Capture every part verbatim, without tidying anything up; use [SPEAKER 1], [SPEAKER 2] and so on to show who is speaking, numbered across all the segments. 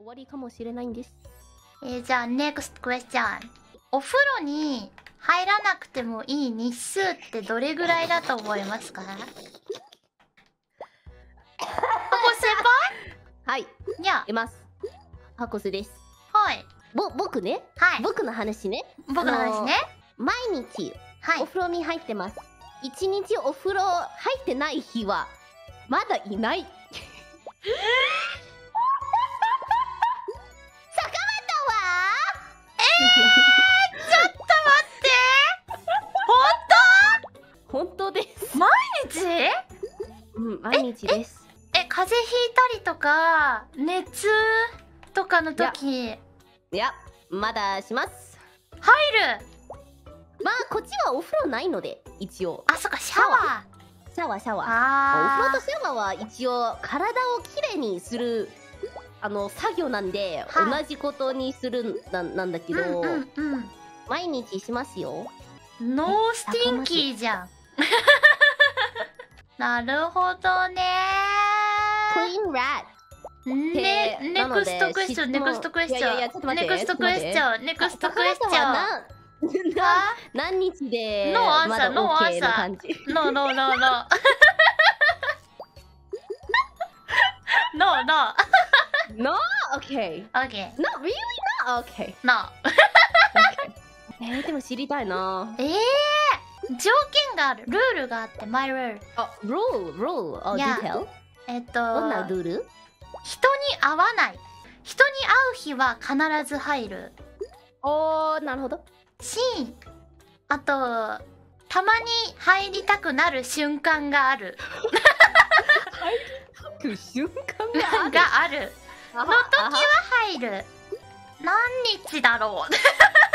[SPEAKER 1] 終わりかもしれないんです。
[SPEAKER 2] えー、じゃあ NEXT question。お風呂に入らなくてもいい日数ってどれぐらいだと思いますか？ハコ先
[SPEAKER 1] はい、
[SPEAKER 2] 輩？いや、
[SPEAKER 1] います。ハコスです。
[SPEAKER 2] はい。
[SPEAKER 1] ぼ、僕ね、
[SPEAKER 2] はい。
[SPEAKER 1] 僕の話ね。
[SPEAKER 2] 僕の話ね。
[SPEAKER 1] 毎日、
[SPEAKER 2] はい。
[SPEAKER 1] お風呂に入ってます。一日お風呂入ってない日は、まだいない。坂本は
[SPEAKER 2] えー、ちょっと待って
[SPEAKER 1] 本当です。
[SPEAKER 2] 毎日？
[SPEAKER 1] うん、毎日です。
[SPEAKER 2] え、風邪ひいたりとか、熱とかの時。
[SPEAKER 1] いや、まだします。
[SPEAKER 2] 入る。
[SPEAKER 1] まあ、こっちはお風呂ないので、一応。
[SPEAKER 2] あ、そっか、シャワー。
[SPEAKER 1] シャワー、シャワー。
[SPEAKER 2] あ
[SPEAKER 1] お風呂とシャワーは一応、体をきれいにする、あの、作業なんで、
[SPEAKER 2] はい、
[SPEAKER 1] 同じことにするな、なんだけど、
[SPEAKER 2] うんうんうん、
[SPEAKER 1] 毎日しますよ。
[SPEAKER 2] ノースティンキーじゃん。なるほどね
[SPEAKER 1] クイーンラッ
[SPEAKER 2] ね、ネクストクエスチョン、ネクストクエスチョン、ネクストクエスチョン、ネクストクエスチョン。
[SPEAKER 1] 何日で
[SPEAKER 2] ノーアン
[SPEAKER 1] まだ
[SPEAKER 2] サー、ノーア
[SPEAKER 1] OK
[SPEAKER 2] ンサ
[SPEAKER 1] な感じ。
[SPEAKER 2] ー。ノーノーノーノー。ノーノー。
[SPEAKER 1] No, okay.
[SPEAKER 2] Okay.
[SPEAKER 1] Not really, not okay.
[SPEAKER 2] No.
[SPEAKER 1] えー、でも知りたいな。
[SPEAKER 2] ええー、条件がある、ルールがあって、マイルール。
[SPEAKER 1] あ、ルール、ルール、あ、ディテール？
[SPEAKER 2] えっと、
[SPEAKER 1] どんなルール？
[SPEAKER 2] 人に会わない。人に会う日は必ず入る。
[SPEAKER 1] おー、なるほど。
[SPEAKER 2] し、あと、たまに入りたくなる瞬間がある。
[SPEAKER 1] 入りたく瞬間がある。
[SPEAKER 2] がある。の時は入る。何日だろう。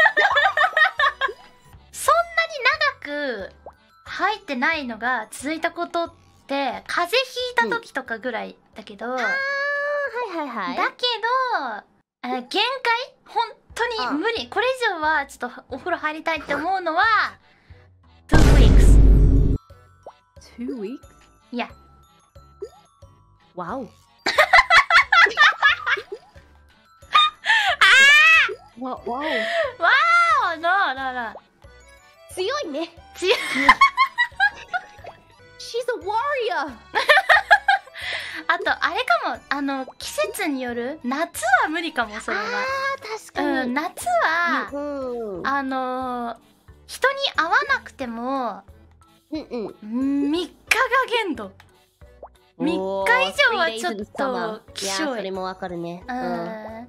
[SPEAKER 2] そんなに長く入ってないのが続いたことって風邪ひいた時とかぐらいだけど、うん、あ
[SPEAKER 1] はいはいはい。
[SPEAKER 2] だけどあ限界本当に無理、うん、これ以上はちょっとお風呂入りたいって思うのは two weeks
[SPEAKER 1] two weeks?
[SPEAKER 2] いや
[SPEAKER 1] わおわ、わお。わ
[SPEAKER 2] おなあなあなあ。
[SPEAKER 1] 強いね。
[SPEAKER 2] 強い。
[SPEAKER 1] She's a warrior.
[SPEAKER 2] あと、あれかも、あの、季節による夏は無理かも、それは。あ
[SPEAKER 1] ー、確かに。
[SPEAKER 2] うん、夏は、
[SPEAKER 1] うん、
[SPEAKER 2] あのー、人に会わなくても、
[SPEAKER 1] うんうん。
[SPEAKER 2] みっかが限度。みっか以上はちょっと
[SPEAKER 1] きしょい。いや、それもわかるね。
[SPEAKER 2] うん。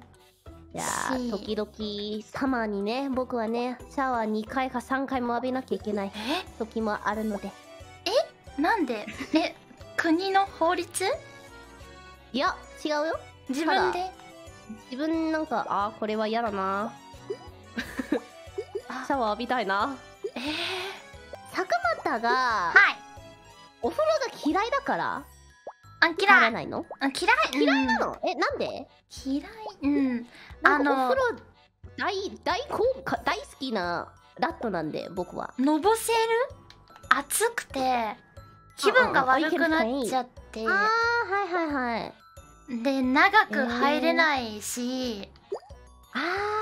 [SPEAKER 1] いやー、時々サマーにね、僕はね、シャワーにかいかさんかいも浴びなきゃいけない時もあるので。
[SPEAKER 2] え？なんで？え、国の法律？
[SPEAKER 1] いや、違うよ。
[SPEAKER 2] 自分で？
[SPEAKER 1] 自分なんか、あー、これは嫌だな。シャワー浴びたいな。
[SPEAKER 2] えー、
[SPEAKER 1] 坂本が、
[SPEAKER 2] はい。
[SPEAKER 1] お風呂が嫌いだから
[SPEAKER 2] あ、嫌い。
[SPEAKER 1] 入らないの？
[SPEAKER 2] あ、嫌い。
[SPEAKER 1] 嫌いなの？え、なんで？
[SPEAKER 2] 嫌い。うん。
[SPEAKER 1] あの、お風呂大大好大好きなラットなんで、僕は。
[SPEAKER 2] のぼせる？暑くて気分が悪くなっちゃって。
[SPEAKER 1] ああ、はいはいはい。
[SPEAKER 2] で、長く入れないし、
[SPEAKER 1] あ